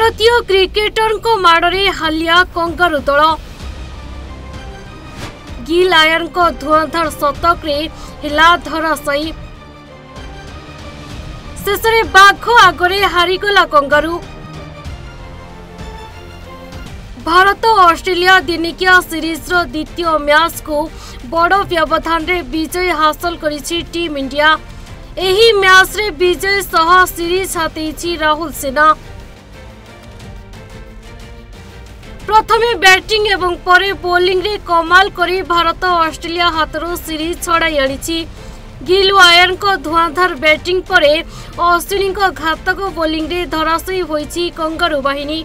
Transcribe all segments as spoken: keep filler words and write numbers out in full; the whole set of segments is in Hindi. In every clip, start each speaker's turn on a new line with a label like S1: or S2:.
S1: भारतीय क्रिकेटर को माड़े हालिया कंगारू दल गिल आयन को धुआंधार शतक रे हिला धराशायी शेष में बाघ आगरे हारीगला कंगारू। भारत और ऑस्ट्रेलिया दिनिकिया सीरीज रो द्वितीय मैच को बड़ व्यवधान रे विजय हासिल करिछि टीम इंडिया। एही मैच रे विजय सह सीरीज हातेछि राहुल सेना। प्रथमे बैटिंग एवं परे बॉलिंग रे कमाल करी भारत ऑस्ट्रेलिया हाथरो सीरीज छड़ाई आनिछि। गिल आयन को धुआंधार बैटिंग परे अश्विनी को घातक बॉलिंग रे धराशायी होइछि कंगारू बाहिनी।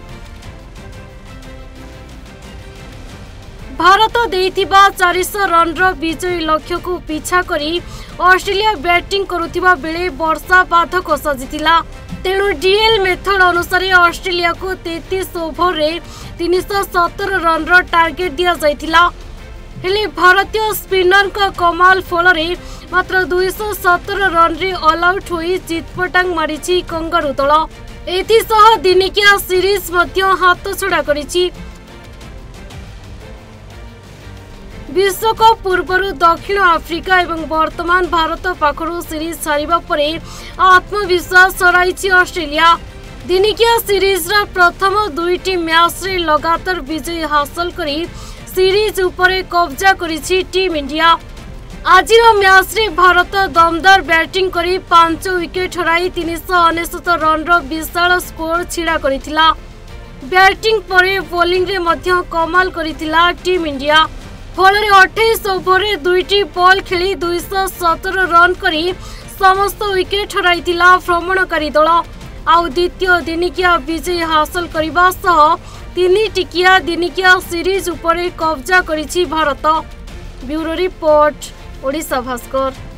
S1: भारत देइथिबा चार सौ रन रो विजय लक्ष्य को पीछा करी ऑस्ट्रेलिया बैटिंग करुथिबा बेले वर्षा बाधक सजिथिला। तेणु डीएल मेथड अनुसार ऑस्ट्रेलिया को तैंतीस ओवर रे तीन सौ सत्तर रन रो टार्गेट दिया जाइथिला। हेले भारतीय स्पिनर का कमाल फल रे मात्र दो सौ सत्तर रन रे ऑल आउट होई चितपटांग मारिछि कंगारू दल। एथिसह दिनिकिया सीरीज मध्य हाथ छड़ा करिछि। विश्वकप पूर्वर दक्षिण आफ्रिका एवं वर्तमान भारत पाखरु सीरीज सारिबा परे आत्मविश्वास हराइछि ऑस्ट्रेलिया। दिनिकिया सीरीज रा प्रथम दुईटी मैच रे लगातार विजय हासिल करी सीरीज उपरे कब्जा करिछि टीम इंडिया। आजिर मैच रे भारत दमदार बैटिंग करी पांच विकेट हराई तीन सौ उनसठ रन रो विशाल स्कोर छिड़ा करिथिला। बैटिंग परे बॉलिंग रे मध्य कमाल करिथिला टीम इंडिया। फल अठाईस ओवर दुईटी बॉल खेली दो सौ सत्तर रन करी समस्त विकेट हराइथिला भ्रमणकारी दल। आउ द्वितीय दिनिकिया विजय हासिल करने सह तीन टिकिया दिनिकिया सीरीज उपरे कब्जा करिछि भारत। Bureau report Odisha Bhaskar.